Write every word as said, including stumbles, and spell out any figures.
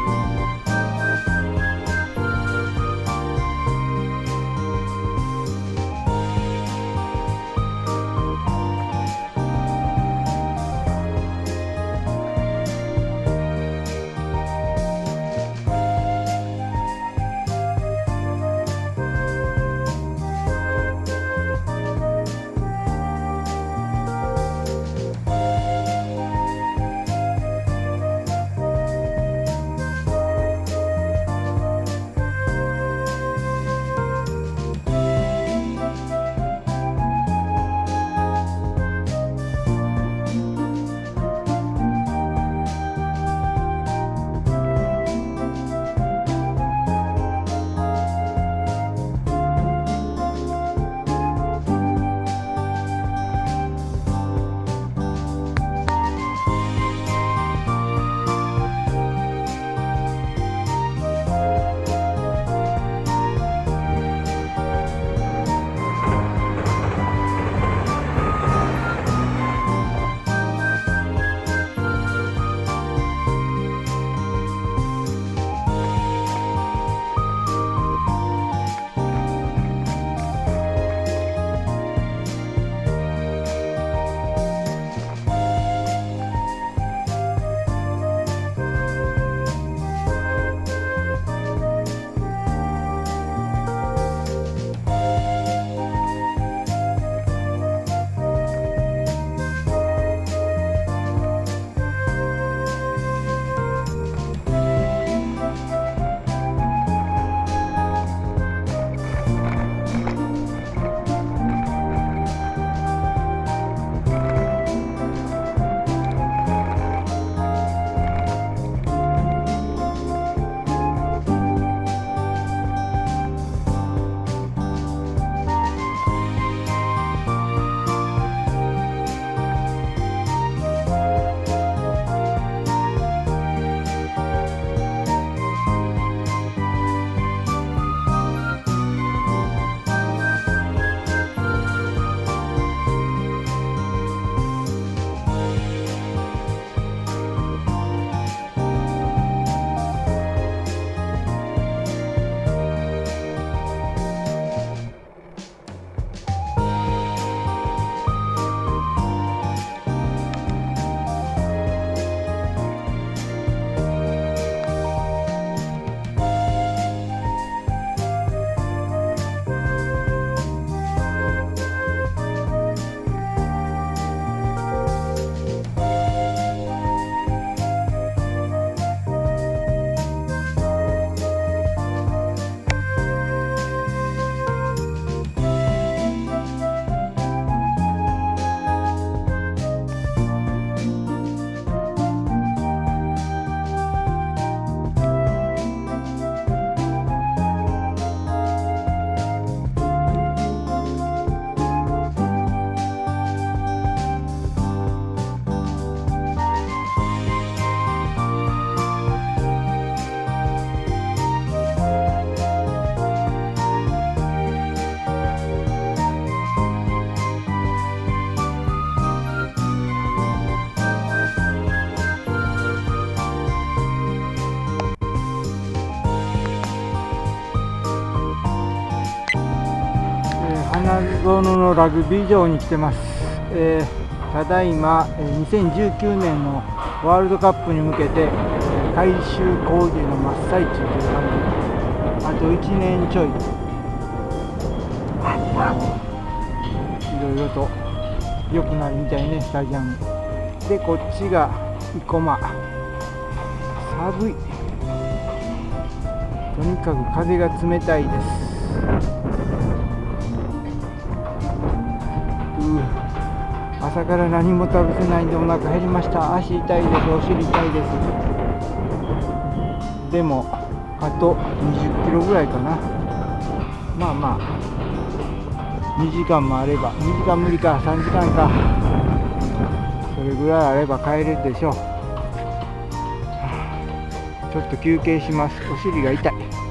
花園のラグビー場に来てます。えー、ただいまにせんじゅうきゅうねんのワールドカップに向けて改修工事の真っ最中という感じ。あといちねんちょい、いろいろと良くなるみたいね、スタジアムで。こっちが生駒。寒い、とにかく風が冷たいです。朝から何も食べてないんでお腹減りました。足痛いです。お尻痛いです。でもあとにじゅっキロぐらいかな。まあまあにじかんもあれば、にじかん無理か、さんじかんか、それぐらいあれば帰れるでしょう。ちょっと休憩します。お尻が痛い。